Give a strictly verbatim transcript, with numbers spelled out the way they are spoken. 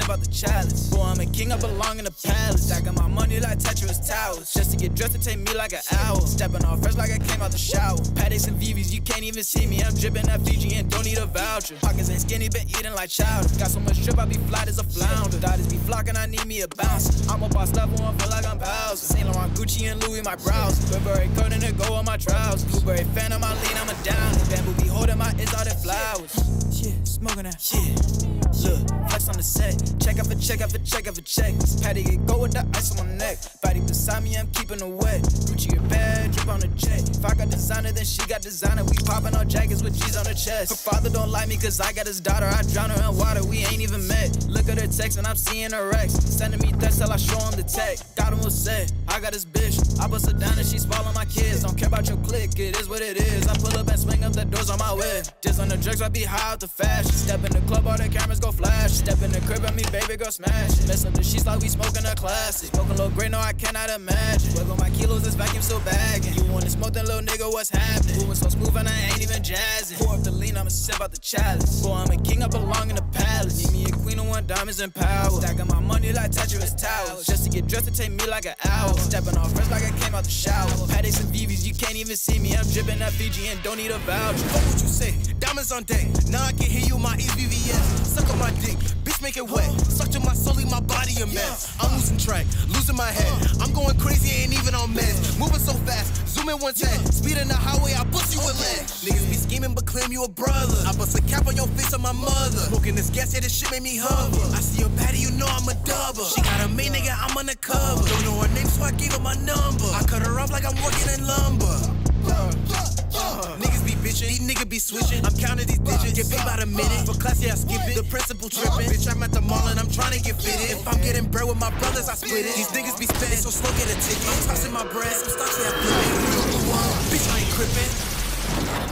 sip out the chalice. Boy, I'm a king, I belong in the palace. Stacking my money like Tetris towers. Just to get dressed, it take me like an hour. Stepping off fresh like I came out the shower. Paddocks and V Vs, you can't even see me. I'm dripping that Fiji and don't need a voucher. Pockets ain't skinny, been eating like chowder. Got so much drip, I be flat as a flounder. Daughters be flocking, I need me a bouncer. I'm a boss level, I feel like I'm Bowser. Saint Laurent, Gucci, and Louis, my brows. Burberry coat and it go on my trousers. Blueberry fan on my lean, I'm a down. Bamboo be holding my it's all the flowers. Yeah, smoking that shit. Look, flex on the set. Check out for check out for check out for check. This patty get go with the ice on my neck. Body beside me, I'm keeping it wet. Gucci get bad, drip on the jet. If I got designer, then she got designer. We popping our jackets with G's on her chest. Her father don't like me cause I got his daughter. I drown her in water, we ain't even met. Look at her text and I'm seeing her ex. Sending me threats till I show him the tech. Got him upset, I got his bitch. I bust her down and she swallow my kids. Don't care about your clique, it is what it is. I pull up and swing up the doors on my way. Just on the drugs, I be high out the fashion. Step in the club, all the cameras go flash. Step in the crib and me, baby girl smash. Mess up the sheets like we smoking a classic. Smoking a little great, no, I cannot imagine. Wiggle my kilos, this vacuum still bagging. You wanna smoke that little nigga, what's happening? Moving so smooth and I ain't even jazzing. Pour up the lean, I'ma sip out the chalice. Boy, I'm a king, I belong in the palace. Need me a queen who want diamonds and power. Stacking my money like Tetris towers. Just to get dressed, it take me like an hour. Stepping off fresh like I came out the shower. Paddocks and V Vs, you can't even see me. I'm dripping that Fiji and don't need a voucher. What would you say? Diamonds on deck. Now I can hear you, my E V V S. Suck on my dick, bitch make it wet. Suck to my soul, leave my body a mess. I'm losing track, losing my head. I'm going crazy, ain't even on meds. Moving so fast, zoom in one ten. Speed in the highway, I bust you with lead. Niggas be scheming but claim you a brother. I bust a cap on your face on my mother. Smoking this gas, yeah, this shit made me hover. I see your baddie, you know I'm a dubber. She got a main nigga, I'm undercover. Don't know her name, so I gave her my number. I cut her off like I'm working in lumber. Uh, uh, niggas be bitching, these niggas be switching. I'm counting these digits, get paid by the minute. For class, yeah, I skip it. The principal tripping. Bitch, I'm at the mall and I'm trying to get fitted. If I'm getting bread with my brothers, I split it. These niggas be spending, so slow, get a ticket. I'm tossing my bread, some stocks, yeah, I flip it. Bitch, I ain't crippin'.